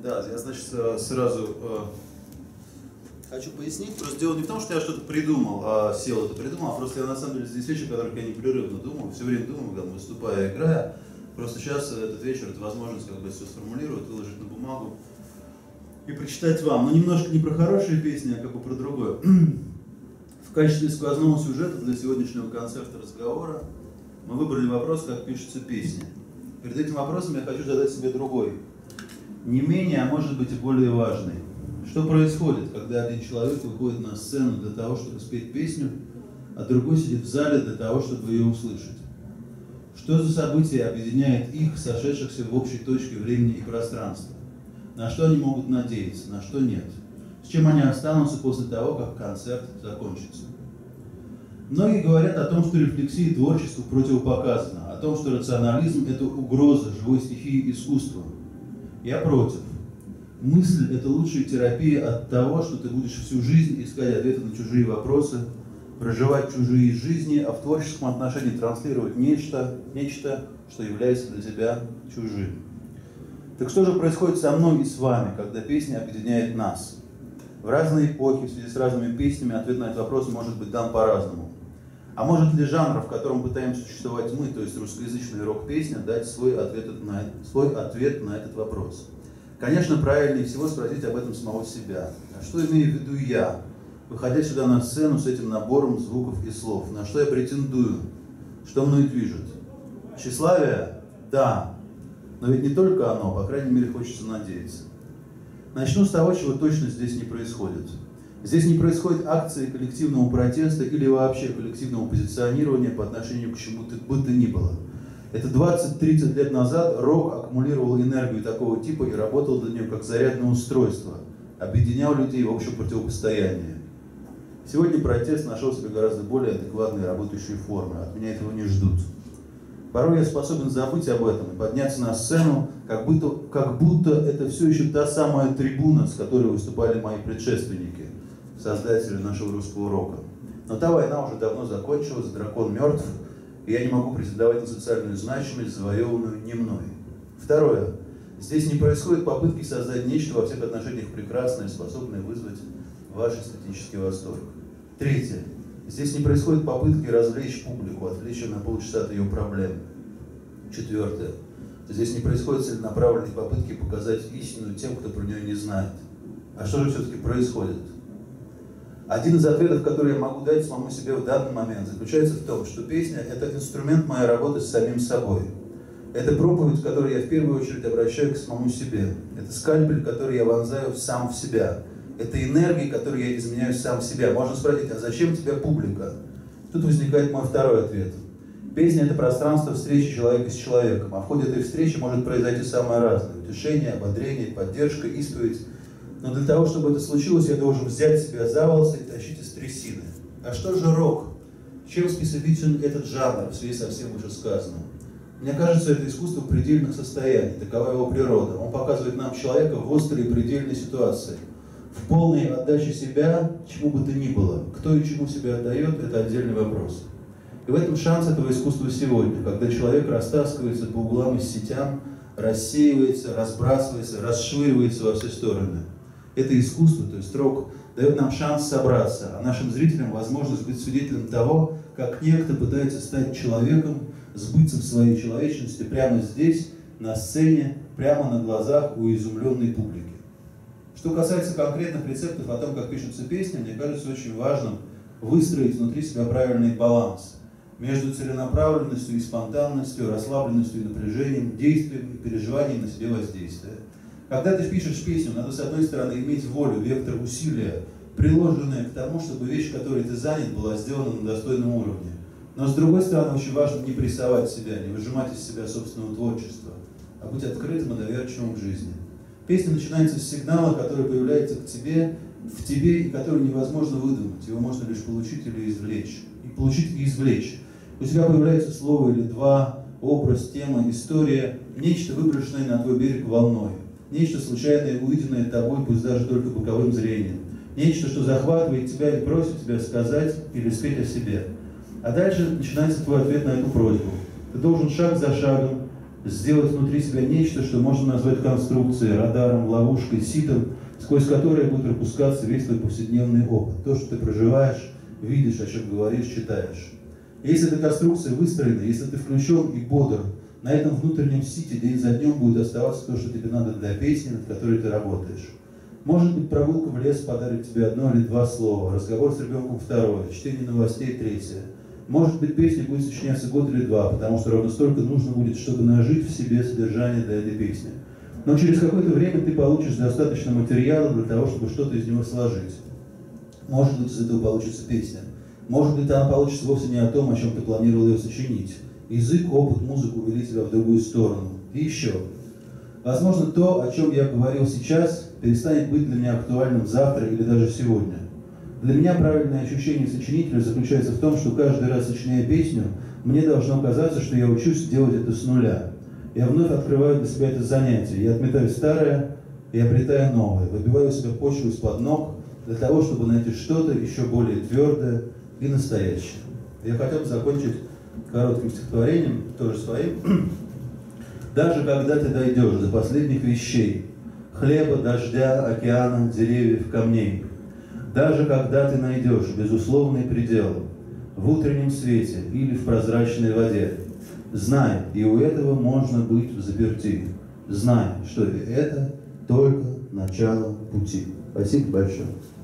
Да, я, значит, сразу хочу пояснить. Просто дело не в том, что я что-то придумал, сел это придумал, а просто я на самом деле здесь вещи, о которых я непрерывно думаю, все время думаю, когда выступаю, играя. Просто сейчас этот вечер, это возможность как бы все сформулировать, выложить на бумагу и прочитать вам. Но немножко не про хорошие песни, а как бы про другое. В качестве сквозного сюжета для сегодняшнего концерта разговора мы выбрали вопрос, как пишутся песни. Перед этим вопросом я хочу задать себе другой, не менее, а может быть и более важный. Что происходит, когда один человек выходит на сцену для того, чтобы спеть песню, а другой сидит в зале для того, чтобы ее услышать? Что за событие объединяет их, сошедшихся в общей точке времени и пространства? На что они могут надеяться, на что нет? С чем они останутся после того, как концерт закончится? Многие говорят о том, что рефлексия творчеству противопоказана, о том, что рационализм – это угроза живой стихии искусства. Я против. Мысль – это лучшая терапия от того, что ты будешь всю жизнь искать ответы на чужие вопросы, проживать чужие жизни, а в творческом отношении транслировать нечто, что является для тебя чужим. Так что же происходит со мной и с вами, когда песня объединяет нас? В разные эпохи, в связи с разными песнями, ответ на этот вопрос может быть дан по-разному. А может ли жанр, в котором пытаемся существовать мы, то есть русскоязычная рок-песня, дать свой ответ на этот вопрос? Конечно, правильнее всего спросить об этом самого себя. А что имею в виду я, выходя сюда на сцену с этим набором звуков и слов? На что я претендую? Что мной движет? Тщеславие? Да. Но ведь не только оно, по крайней мере, хочется надеяться. Начну с того, чего точно здесь не происходит. Здесь не происходит акции коллективного протеста или вообще коллективного позиционирования по отношению к чему-то бы то ни было. Это 20-30 лет назад рок аккумулировал энергию такого типа и работал для нее как зарядное устройство, объединял людей в общем противопостоянии. Сегодня протест нашел себе гораздо более адекватные работающие формы, от меня этого не ждут. Порой я способен забыть об этом и подняться на сцену, как будто это все еще та самая трибуна, с которой выступали мои предшественники, создатели нашего русского рока. Но та война уже давно закончилась, дракон мертв, и я не могу претендовать на социальную значимость, завоеванную не мной. Второе. Здесь не происходит попытки создать нечто во всех отношениях прекрасное, способное вызвать ваш эстетический восторг. Третье. Здесь не происходит попытки развлечь публику, отвлечь ее на полчаса от ее проблем. Четвертое. Здесь не происходит целенаправленной попытки показать истину тем, кто про нее не знает. А что же все-таки происходит? Один из ответов, который я могу дать самому себе в данный момент, заключается в том, что песня – это инструмент моей работы с самим собой. Это проповедь, в которой я в первую очередь обращаю к самому себе. Это скальпель, который я вонзаю сам в себя. Это энергия, которой я изменяю сам в себя. Можно спросить, а зачем тебе публика? Тут возникает мой второй ответ. Песня – это пространство встречи человека с человеком, а в ходе этой встречи может произойти самое разное. Утешение, ободрение, поддержка, исповедь. Но для того, чтобы это случилось, я должен взять себя за волосы и тащить из трясины. А что же рок? Чем специфичен этот жанр в связи со всем вышесказанным? Мне кажется, это искусство предельных состояний, такова его природа. Он показывает нам человека в острой и предельной ситуации. В полной отдаче себя, чему бы то ни было. Кто и чему себя отдает, это отдельный вопрос. И в этом шанс этого искусства сегодня, когда человек растаскивается по углам и сетям, рассеивается, разбрасывается, расшвыривается во все стороны. Это искусство, то есть рок, дает нам шанс собраться, а нашим зрителям возможность быть свидетелем того, как некто пытается стать человеком, сбыться в своей человечности прямо здесь, на сцене, прямо на глазах у изумленной публики. Что касается конкретных рецептов о том, как пишутся песни, мне кажется очень важным выстроить внутри себя правильный баланс между целенаправленностью и спонтанностью, расслабленностью и напряжением, действием и переживанием на себе воздействия. Когда ты пишешь песню, надо с одной стороны иметь волю, вектор усилия, приложенное к тому, чтобы вещь, которой ты занят, была сделана на достойном уровне. Но с другой стороны, очень важно не прессовать себя, не выжимать из себя собственного творчества, а быть открытым и доверчивым к жизни. Песня начинается с сигнала, который появляется в тебе, и который невозможно выдумать. Его можно лишь получить или извлечь. И извлечь. У тебя появляется слово или два, образ, тема, история, нечто, выброшенное на твой берег волной. Нечто случайное, увиденное тобой, пусть даже только боковым зрением. Нечто, что захватывает тебя и просит тебя сказать или спеть о себе. А дальше начинается твой ответ на эту просьбу. Ты должен шаг за шагом, Сделать внутри себя нечто, что можно назвать конструкцией, радаром, ловушкой, ситом, сквозь которое будет пропускаться весь твой повседневный опыт. То, что ты проживаешь, видишь, о чем говоришь, читаешь. Если эта конструкция выстроена, если ты включен и бодр, на этом внутреннем сите день за днем будет оставаться то, что тебе надо для песни, над которой ты работаешь. Может быть, прогулка в лес подарит тебе одно или два слова, разговор с ребенком второе, чтение новостей третье. Может быть, песня будет сочиняться год или два, потому что ровно столько нужно будет, чтобы нажить в себе содержание для этой песни. Но через какое-то время ты получишь достаточно материала для того, чтобы что-то из него сложить. Может быть, из этого получится песня. Может быть, она получится вовсе не о том, о чем ты планировал ее сочинить. Язык, опыт, музыка увели тебя в другую сторону. И еще. Возможно, то, о чем я говорил сейчас, перестанет быть для меня актуальным завтра или даже сегодня. Для меня правильное ощущение сочинителя заключается в том, что каждый раз, сочиняя песню, мне должно казаться, что я учусь делать это с нуля. Я вновь открываю для себя это занятие. Я отметаю старое и обретаю новое. Выбиваю себе почву из-под ног для того, чтобы найти что-то еще более твердое и настоящее. Я хотел бы закончить коротким стихотворением, тоже своим. Даже когда ты дойдешь до последних вещей, хлеба, дождя, океана, деревьев, камней, даже когда ты найдешь безусловный предел в утреннем свете или в прозрачной воде, знай, и у этого можно быть взаперти. Знай, что это только начало пути. Спасибо большое.